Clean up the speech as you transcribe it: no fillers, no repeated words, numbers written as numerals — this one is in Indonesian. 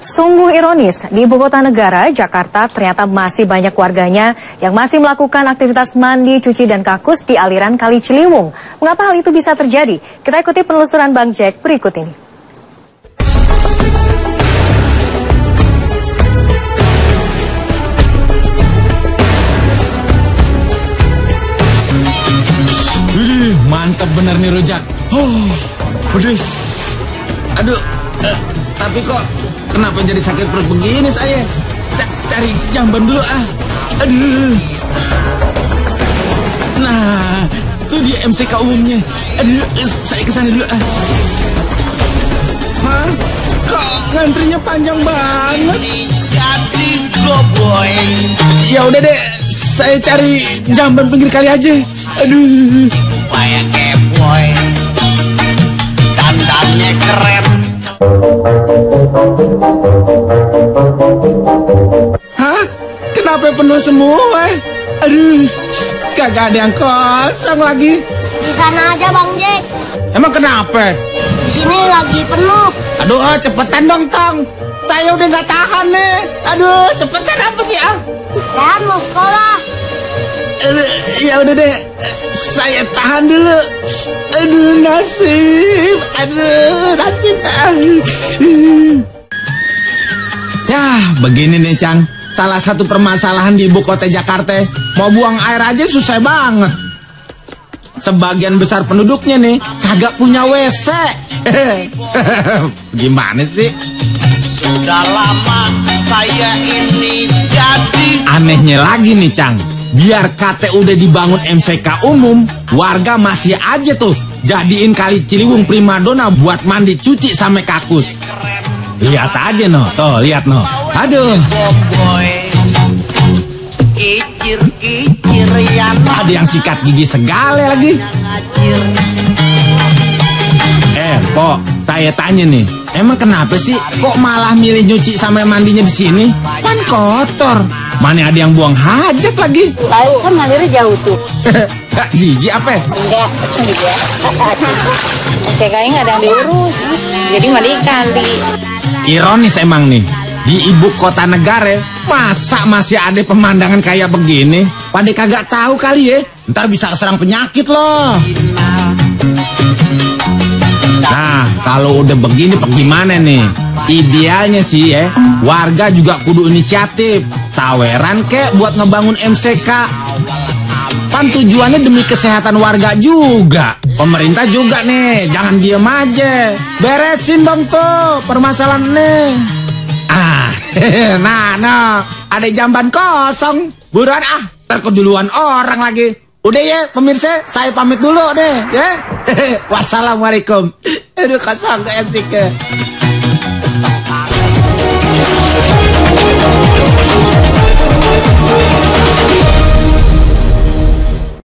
Sungguh ironis, di ibu kota negara, Jakarta, ternyata masih banyak warganya yang masih melakukan aktivitas mandi, cuci, dan kakus di aliran Kali Ciliwung. Mengapa hal itu bisa terjadi? Kita ikuti penelusuran Bang Jack berikut ini. Mantap bener nih rujak. Pedes. Aduh, tapi kok kenapa jadi sakit perut begini saya? Cari jamban dulu ah. Aduh. Nah, itu dia MCK umumnya. Aduh, saya kesana dulu ah. Hah? Kok ngantrinya panjang banget? Jadi boy. Ya udah deh, saya cari jamban pinggir kali aja. Aduh. Supaya boy. Dandannya keren. Hah? Kenapa penuh semua? Aduh, kagak ada yang kosong lagi. Di sana aja Bang Jack. Emang kenapa? Di sini lagi penuh. Aduh, cepetan dong, Tong. Saya udah nggak tahan nih. Aduh, cepetan apa sih, ah? Kan mau sekolah. Ya udah deh, saya tahan dulu. Aduh, nasib. Aduh, nasib. Ya, begini nih, Cang. Salah satu permasalahan di ibu kota Jakarta, mau buang air aja susah banget. Sebagian besar penduduknya nih kagak punya WC. Gimana sih? Sudah lama saya ini jadi. Anehnya lagi nih, Cang. Biar kate udah dibangun MCK umum, warga masih aja tuh jadiin Kali Ciliwung primadona buat mandi, cuci, sampai kakus. Lihat aja no, tuh lihat no. Aduh. Boy. Kicir-kicir ya. Ada yang sikat gigi segala lagi. Po, saya tanya nih, emang kenapa sih kok malah milih nyuci sampai mandinya di sini? Kan kotor. Mana ada yang buang hajat lagi? Tahu kan ngalirnya jauh tuh. Jijik apa? Enggak, enggak. CKI nggak ada yang diurus. Jadi mandi kali. Ironis emang nih, di ibu kota negara masa masih ada pemandangan kayak begini? Pada kagak tahu kali ya, ntar bisa keserang penyakit loh. Nah, kalau udah begini bagaimana nih? Idealnya sih ya, warga juga kudu inisiatif. Saweran kek buat ngebangun MCK. Pan tujuannya demi kesehatan warga juga. Pemerintah juga nih, jangan diem aja. Beresin dong tuh permasalahan nih. Nah, ada jamban kosong. Buruan ah, terkeduluan orang lagi. Udah ya pemirsa, saya pamit dulu deh ya. Wassalamualaikum. Aduh, kosong gak asik ya.